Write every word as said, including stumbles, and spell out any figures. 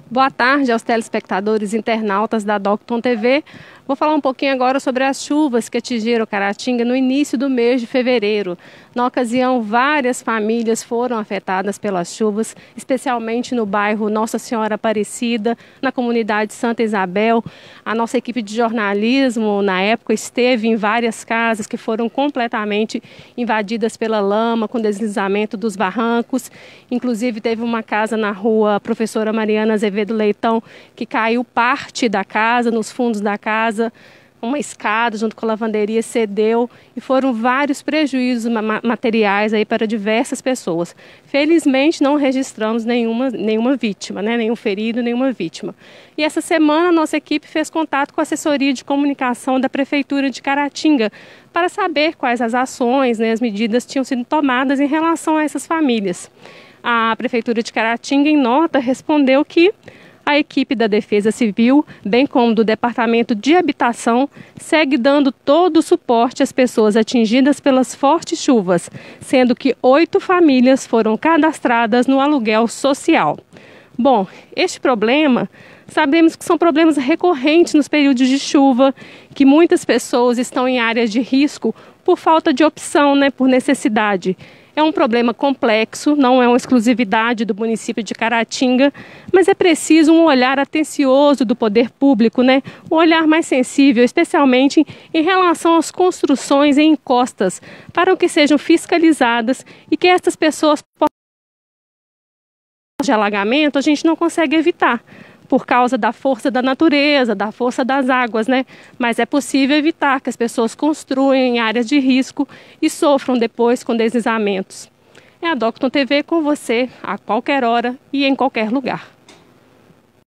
Boa tarde aos telespectadores e internautas da Docton T V. Vou falar um pouquinho agora sobre as chuvas que atingiram Caratinga no início do mês de fevereiro. Na ocasião, várias famílias foram afetadas pelas chuvas, especialmente no bairro Nossa Senhora Aparecida, na comunidade Santa Isabel. A nossa equipe de jornalismo, na época, esteve em várias casas que foram completamente invadidas pela lama, com deslizamento dos barrancos. Inclusive, teve uma casa na rua Professora Mariana Azevedo Leitão que caiu parte da casa, nos fundos da casa. Uma escada junto com a lavanderia cedeu e foram vários prejuízos materiais aí para diversas pessoas. Felizmente não registramos nenhuma, nenhuma vítima, né? Nenhum ferido, nenhuma vítima. E essa semana a nossa equipe fez contato com a assessoria de comunicação da Prefeitura de Caratinga para saber quais as ações, né, as medidas tinham sido tomadas em relação a essas famílias. A Prefeitura de Caratinga, em nota, respondeu que a equipe da Defesa Civil, bem como do Departamento de Habitação, segue dando todo o suporte às pessoas atingidas pelas fortes chuvas, sendo que oito famílias foram cadastradas no aluguel social. Bom, este problema, sabemos que são problemas recorrentes nos períodos de chuva, que muitas pessoas estão em áreas de risco por falta de opção, né, por necessidade. É um problema complexo, não é uma exclusividade do município de Caratinga, mas é preciso um olhar atencioso do poder público, né? Um olhar mais sensível, especialmente em relação às construções em encostas, para que sejam fiscalizadas e que essas pessoas possam... de alagamento a gente não consegue evitar, por causa da força da natureza, da força das águas, né? Mas é possível evitar que as pessoas construam em áreas de risco e sofram depois com deslizamentos. É a Docton T V com você a qualquer hora e em qualquer lugar.